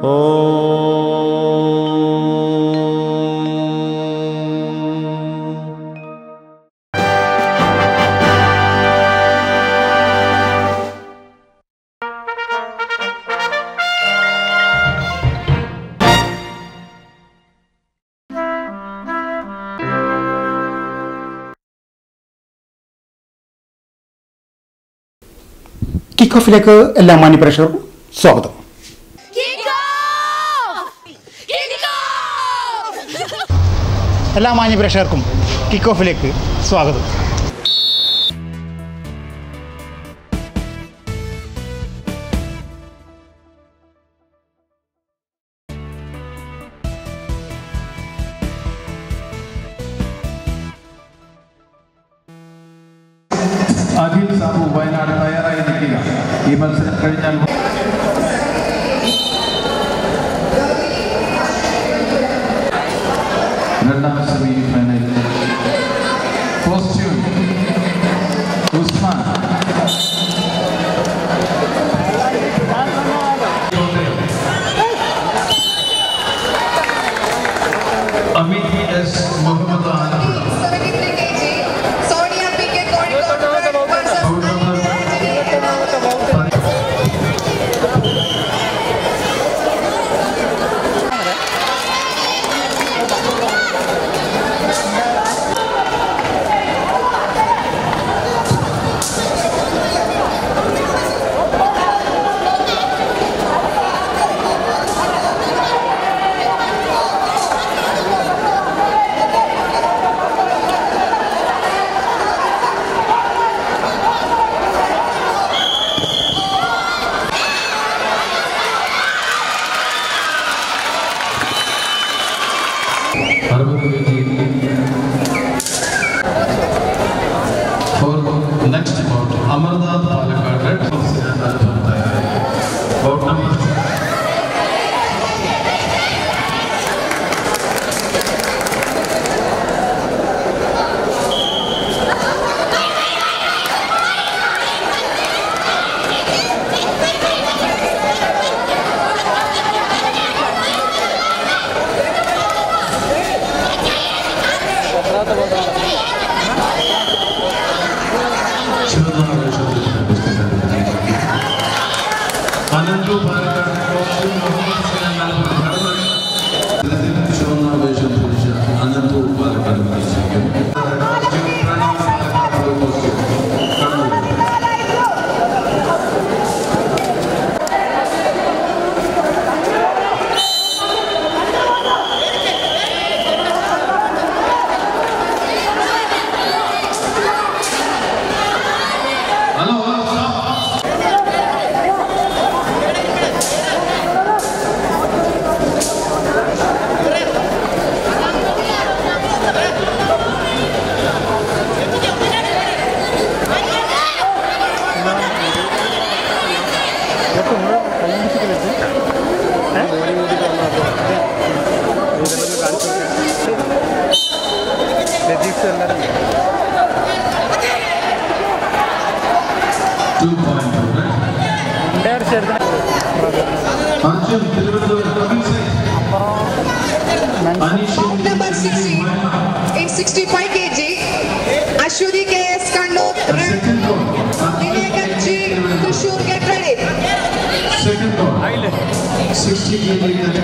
Kick ഓഫിലേക്ക് എല്ലാ മാന്യപ്രേക്ഷകർക്കും സ്വാഗതം. എല്ലാ മാന്യപ്രേക്ഷകർക്കും കിക്ക് ഓഫിലേക്ക് സ്വാഗതം. അഖിൽ സാബു വയനാട് തയ്യാറായി നിൽക്കുക. ഈ മത്സരം കഴിഞ്ഞാൽ രണ്ടാം semi final costume Usman Amit S Muhammad Alappuzha next about Amarnath Palakkad Red House and about number Kannur number 60 in 65 kg Ashwini KS Kannur G Trishur, get ready. second ball 60 kg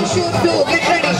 Trishur Blue, get ready.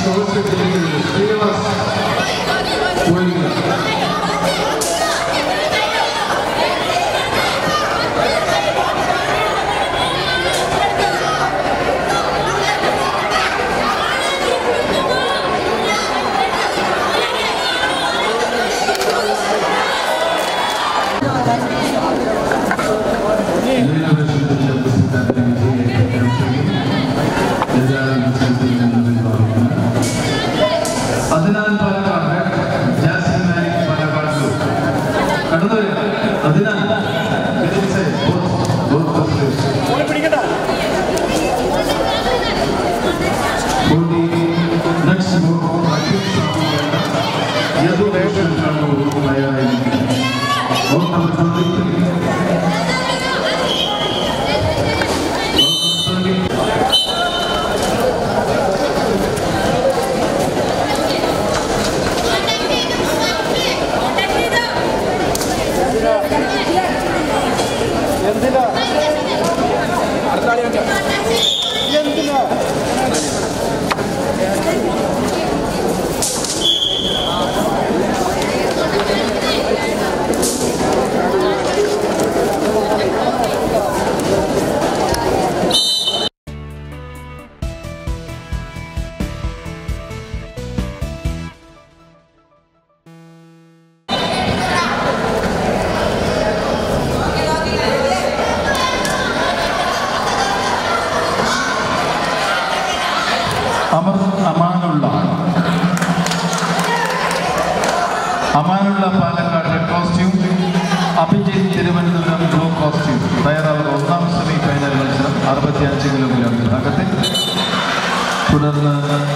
Amanulla Palakkad red costume, Abhijith Thiruvananthapuram blue costume. തയ്യാറാവുന്ന ഒന്നാം semi final മത്സരം 65 kilometre അകത്ത്. തുടർന്ന്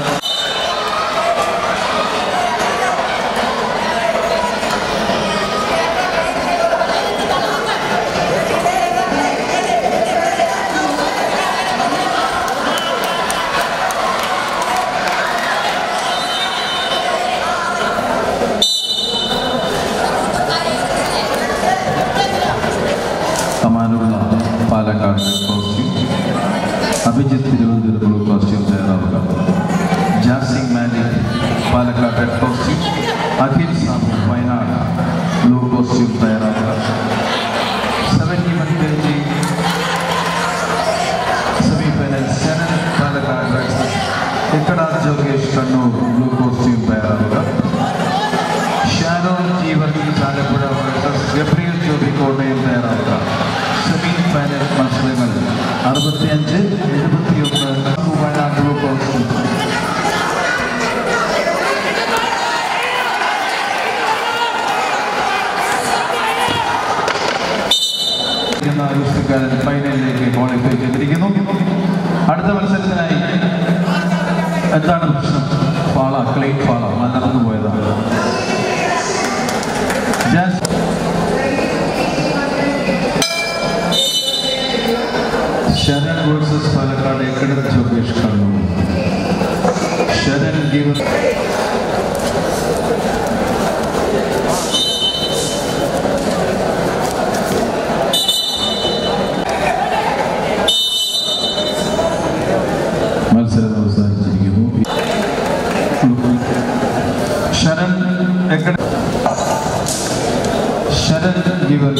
Palakkad costume, Abhijith Thiruvananthapuram blue costume തയ്യാറാവുക. Jasing Malik Palakkad red costume, Akhil Sabu Wayanad blue costume തയ്യാറാവുക. 71 kg semi final Sharan Palakkad red, ഇക്കടാ ജോഗേഷ് Kannur blue costume തയ്യാറാവുക. Sharon G Varghese Alappuzha versus Gabriel Joby Kottayam തയ്യാറാവുക. സെമി ഫൈനൽ മത്സരങ്ങൾ 65, 71 വയനാട് ബ്ലൂ കോസ്റ്റ്യൂം. ഫൈനലിലേക്ക് ക്വാളിഫൈ ചെയ്തിരിക്കുന്നു. അടുത്ത മത്സരത്തിനായി എന്താണ് പ്രശ്നം? ഫാള, ക്ലീൻ ഫാള നടന്നു പോയതാണ്. ശരൺ വേഴ്സസ് പാലക്കാട് ഇക്കട ജോഗേഷ് കണ്ണൂർ. ശരൺ ഗീവർ മത്സരം അവസാനിച്ചിരിക്കുന്നു. ശരൺ എക്കട, Sharan Geevar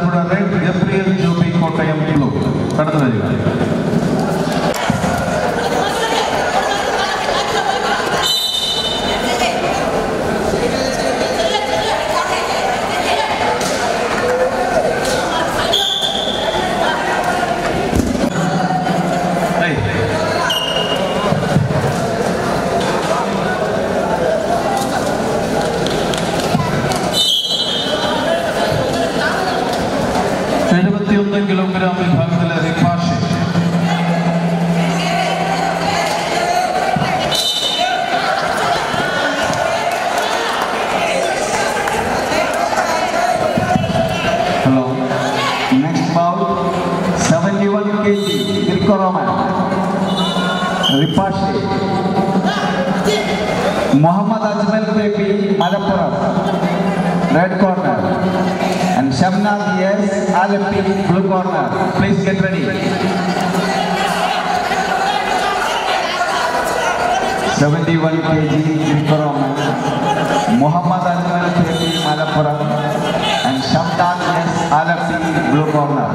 Alappuzha red, Gabriel Joby Kottayam blue. കടന്നു വരിക. കിലോഗ്രാം വിഭാഗത്തിലെ റിപ്പാഷ് Hello. Next bout, 71 kg, Greco-Roman. Ripashi. Muhammad Ajmal Pepi, Malappuram. Red corner. And Shamnaz yes, Alapi, blue corner. Please get ready. 71 kg, Greco-Roman. Muhammad Ajmal Pepi, Malappuram. And Shamnaz yes, Alapi, blue corner.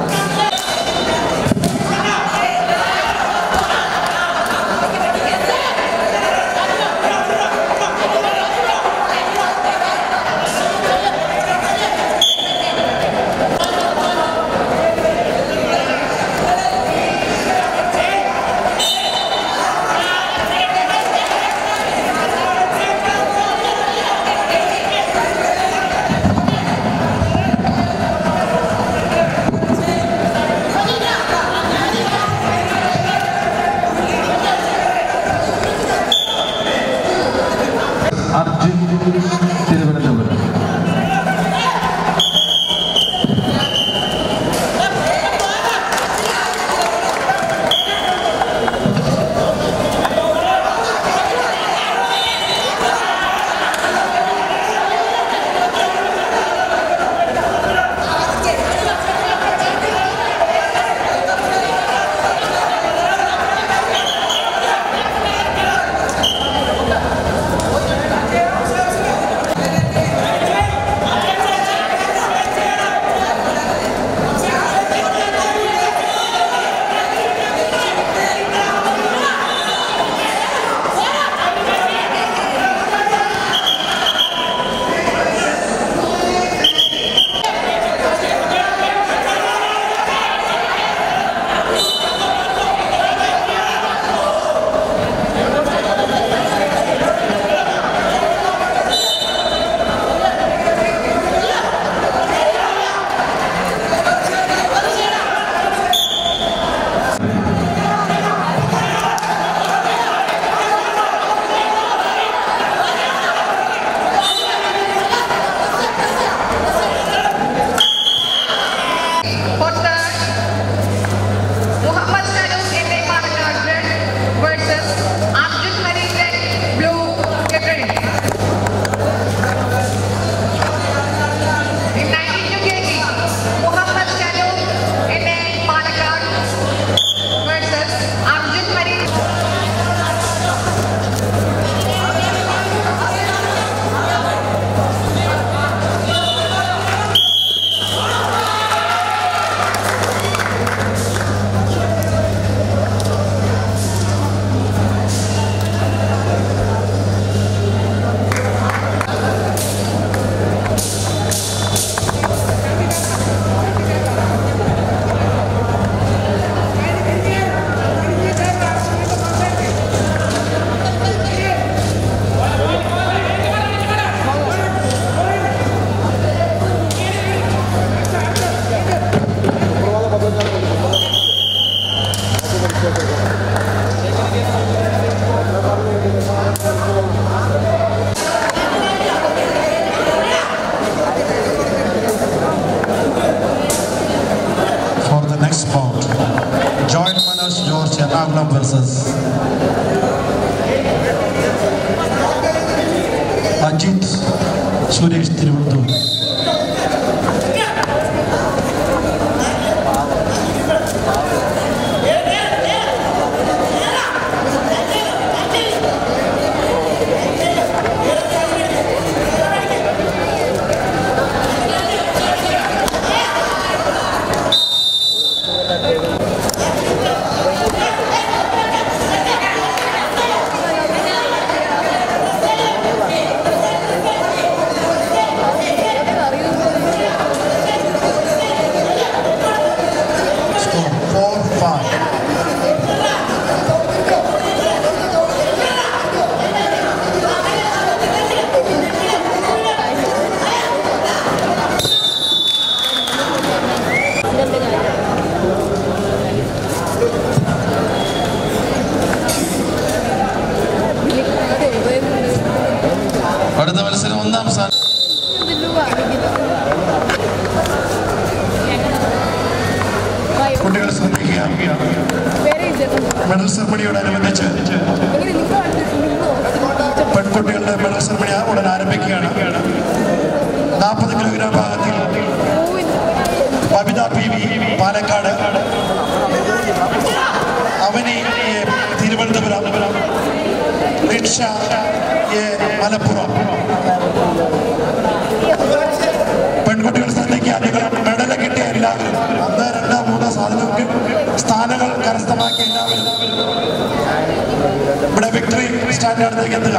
versus Ajit Suresh Tiruvandur. പെൺകുട്ടികൾ ശ്രദ്ധിക്കുക. Medal സെറമണിയോടനുബന്ധിച്ച് പെൺകുട്ടികളുടെ medal ceremony ഉടൻ ആരംഭിക്കുകയാണ്. 40 kilogram ഭാഗത്തിൽ Babita PV Palakkad, Avani Thiruvananthapuram, rickshaw Malappuram. പെൺകുട്ടികൾ ശ്രദ്ധിക്കുക. നിങ്ങൾ medal കിട്ടിയ എല്ലാവരും 1, 2, 3 സാധനങ്ങൾക്ക് സ്ഥാനങ്ങൾ കരസ്ഥമാക്കിയ എല്ലാവരും ഇവിടെ വിക്ടറി സ്റ്റാൻഡേർഡിലേക്ക് എത്തുക.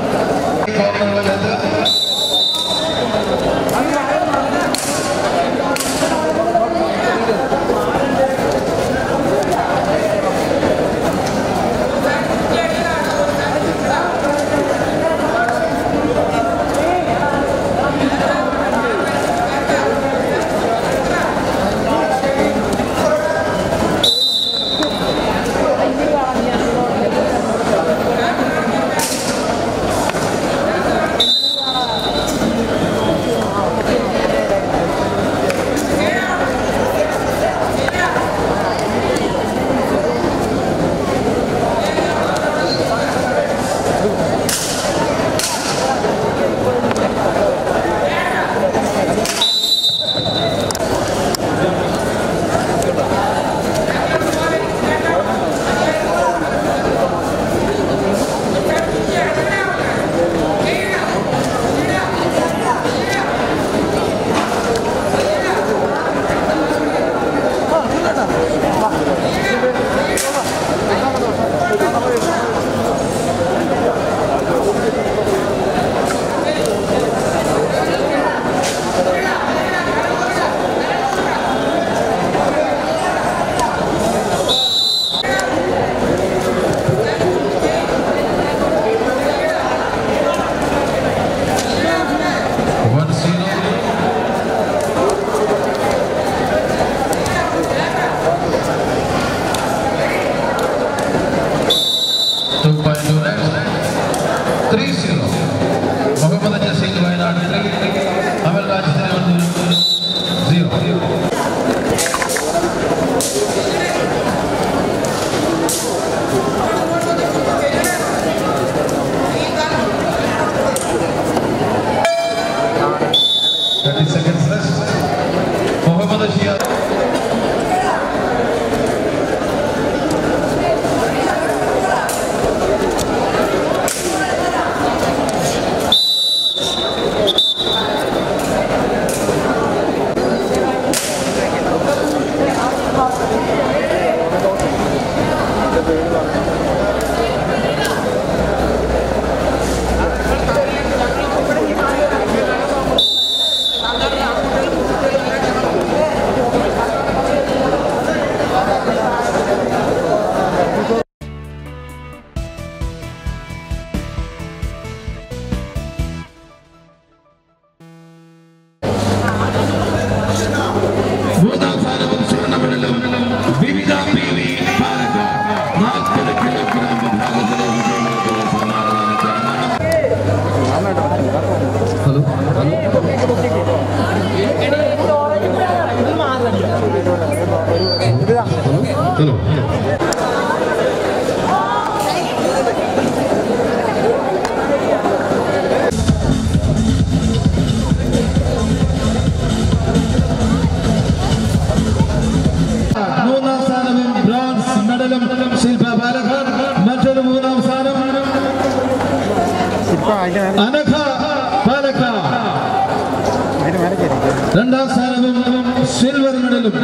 രണ്ടാം സ്ഥാനവും സിൽവർ മെഡലും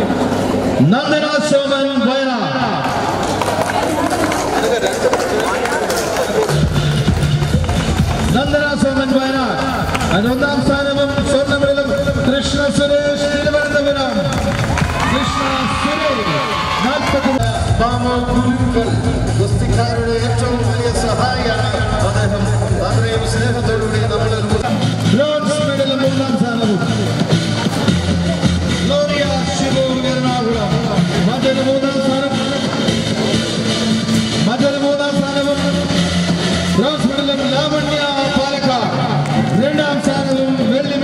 നന്ദന സോമൻ വയനാട്. നന്ദന സോമൻ വയനാട്. ഒന്നാം സ്ഥാനവും സ്വർണ്ണ മെഡലും കൃഷ്ണ സുരേഷ് തിരുവനന്തപുരം. കൃഷ്ണ സുരേഷ് 40 ഗുസ്തിക്കാരുടെ ഏറ്റവും വലിയ സഹായിയാണ് അദ്ദേഹം. അത്രയും സ്നേഹത്തോടുകൂടി നമ്മൾ ബ്രോൺസ് മെഡലും മൂന്നാം സ്ഥാനവും മറ്റൊരു മൂന്നാം സ്ഥാനവും ബ്രോൺസ് മെഡലും ലാവണ്യ പാലക്കാട്. രണ്ടാം സ്ഥാനവും വെള്ളി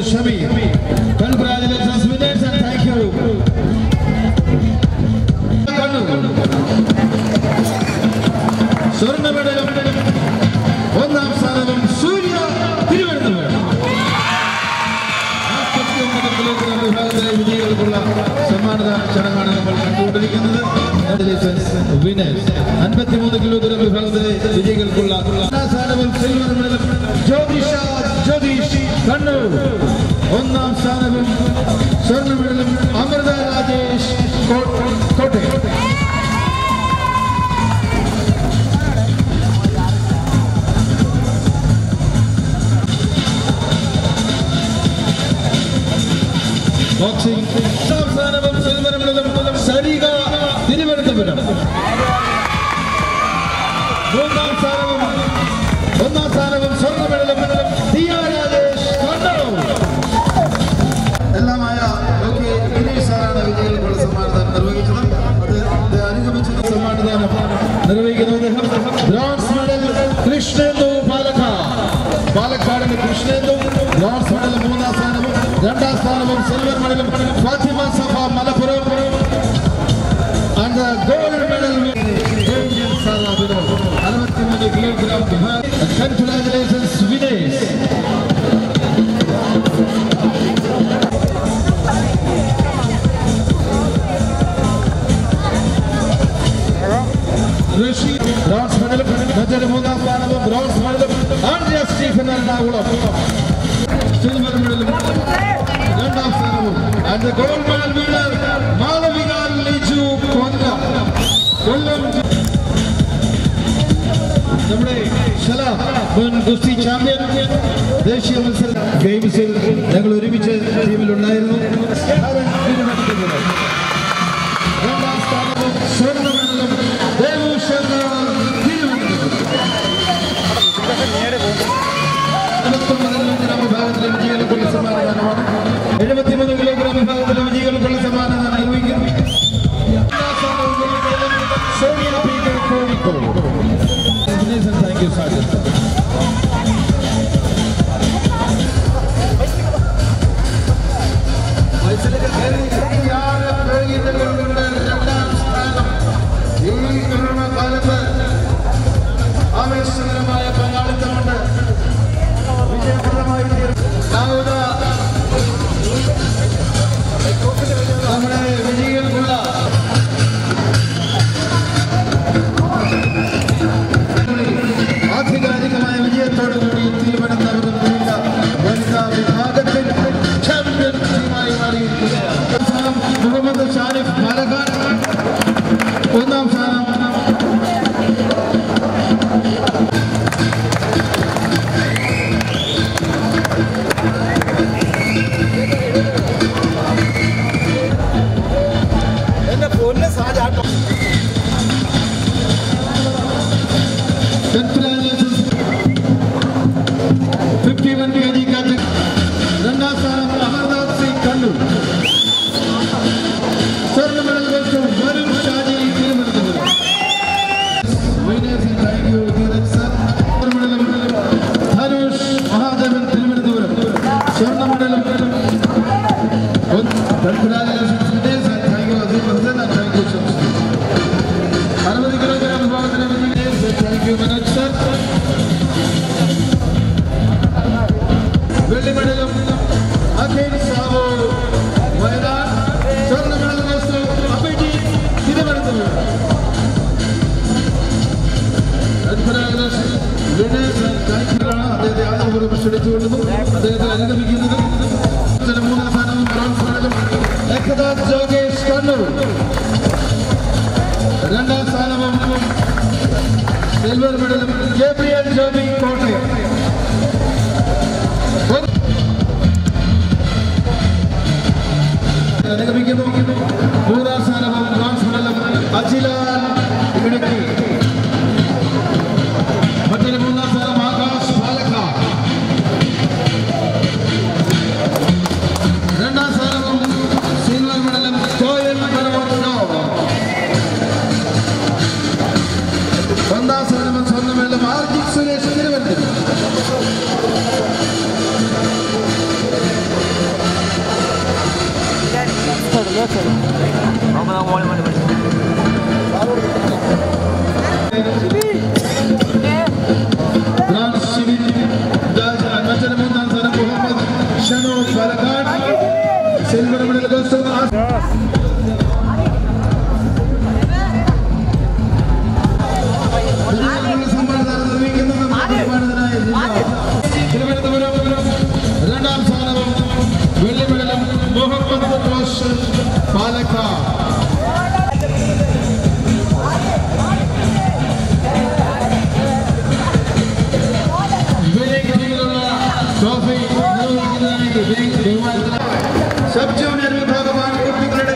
Mr. Shami. Congratulations, winners, and thank you. സ്വർണ്ണ മെഡലും ഒന്നാം സ്ഥാനവും സൂര്യ തിരുവനന്തപുരം. 49 കിലോഗ്രാം വിഭാഗത്തിലെ വിജയികൾക്കുള്ള സമ്മാനദാന ചടങ്ങാണ് നമ്മൾ കണ്ടുകൊണ്ടിരിക്കുന്നത്. വിനേഴ്സ് 53 കിലോഗ്രാം വിഭാഗത്തിലെ വിജയികൾക്കുള്ള ഒന്നാം സ്ഥാനവും സിൽവർ മെഡലും ജ്യോതിഷ് കണ്ണൂർ. ഒന്നാം സ്ഥാനവും സ്വർണ്ണ മെഡലും അമൃത രാജേഷ് കോട്ടയം. ബോക്സിംഗ് സ്ഥാനവും സിൽവർ മെഡലും സരിക തിരുവനന്തപുരം. ഒന്നാം സ്ഥാനവും സ്വർണ്ണ മെഡലും ദിയ രാജേഷ് കണ്ണൂർ. എല്ലാമായ ഗിരീഷ് സാറാണ് വിജയികൾക്കുള്ള സമ്മാനദാനം നിർവഹിച്ചത്. അത് അനുഗമിച്ചുള്ള സമ്മാനദാനം നിർവഹിക്കുന്നത് ബ്രോൺസ് മെഡൽ കൃഷ്ണേന്ദു പാലക്കാടിന്റെ കൃഷ്ണേന്ദു. ബ്രോൺസ് മെഡൽ 3ാം സ്ഥാനവും 2ാം സ്ഥാനവും സിൽവർ മെഡലും Fathima Safa Malappuram. And the gold medal Angel Sala Vinod 63 kilogram വിഭാഗം. Congratulations winners. Rashid bronze medal മറ്റൊരു 3ാം സ്ഥാനവും ബ്രോൺസ് മെഡലും ആൻഡ്രിയ സ്റ്റീഫൻ എറണാകുളം. സിൽവർ മെഡലും 2ാം സ്ഥാനവും. And the gold medal winner Malavika Liju കൊല്ലം. നമ്മുടെ മുൻ ഗുസ്തി ചാമ്പ്യൻ. ദേശീയ മത്സര ഗെയിംസിൽ ഞങ്ങൾ ഒരുമിച്ച് ടീമിലുണ്ടായിരുന്നു. 2ാം സ്ഥാനവും സ്വർണ്ണ മെഡലും ദേവു ശങ്കർ തിരുവനന്തപുരം. 69 വിഭാഗത്തിലെ വിജയികൾക്കുള്ള സമ്മാനദാനമാണ്. 73 കിലോഗ്രാം വിഭാഗത്തിലെ വിജയികൾക്കുള്ള സമ്മാനദാനം നിർവഹിക്കുന്നു. Sonia Peter Kozhikode. Thank you Sajan. ആവേശകരമായ പങ്കാളിത്തമുണ്ട്. വിജയപ്രദമായി നമ്മുടെ വിജയികൾക്കുള്ള ആധികാരികമായ വിജയത്തോടുകൂടി തിരുവനന്തപുരം വനിതാ വിഭാഗത്തിൽ ചാമ്പ്യൻ ടീമായി മാറിയിരിക്കുകയാണ്. മുഹമ്മദ് ഷാരിഫ് പാലക്കാട്. 1ാം സ്ഥാനം വെള്ളി മെഡലും അഖിൽ സാവോ വയനാട്. സ്വർണ്ണ മെഡൽ അഭിജിത്ത് തിരുവനന്തപുരം. അദ്ദേഹത്തെ ആദരപൂർവ്വം ക്ഷണിച്ചുകൊള്ളുന്നു. അദ്ദേഹത്തെ അനുഗമിക്കുന്നത് 3ാം സ്ഥാനവും ബ്രോൺസ് മെഡലും ജോഗേഷ് കണ്ണൂർ. 2ാം സ്ഥാനവും സിൽവർ മെഡലും ഗബ്രിയൽ ജോബി കോട്ടയം. അനുഗമിക്കുന്നു. 3ാം സ്ഥാനവും ബ്രോൺസ് മെഡലും അജിലാൻ ഇടുക്കി. മറ്റൊരു 3ാം സ്ഥാനം ആകാശ് പാലക്കാട്. 2ാം സ്ഥാനവും സിൽവർ മെഡലും കോയൽ പരമോന്നോ. 1ാം സ്ഥാനവും സ്വർണ്ണ മെഡലും Arijit Suresh Thiruvananthapuram. Silver medal goes to us. രണ്ടാം സ്ഥാനവും വെള്ളി മെഡലും Muhammad Roshan Palakkad. Trophy sub junior വിഭാഗമാണ് കുട്ടികളുടെ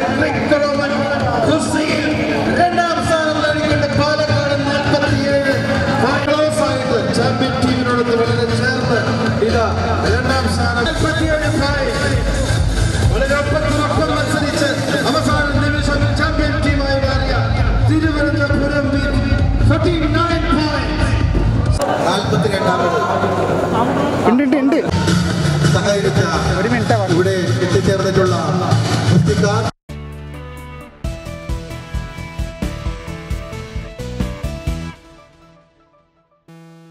രണ്ടാം സ്ഥാനം നേടിക്കൊണ്ട് പാലക്കാട് 47 ആയിട്ട് ചാമ്പ്യൻ ടീമിനോട് വളരെ ചേർന്ന് ഇതാ രണ്ടാം സ്ഥാനം 47 വളരെ ഒപ്പം മത്സരിച്ച് അവസാന നിമിഷം ചാമ്പ്യൻ ടീമായി മാറിയ തിരുവനന്തപുരം 49 points. 42 സഹകരിച്ച ഇവിടെ എത്തിച്ചേർന്നിട്ടുള്ള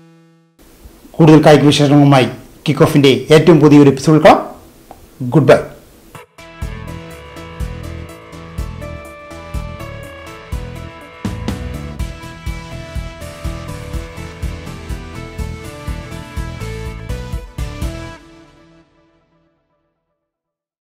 കൂടുതൽ കായിക വിശേഷങ്ങളുമായി കിക്ക് ഓഫിൻ്റെ ഏറ്റവും പുതിയൊരു എപ്പിസോഡ് കാണാം. Good by.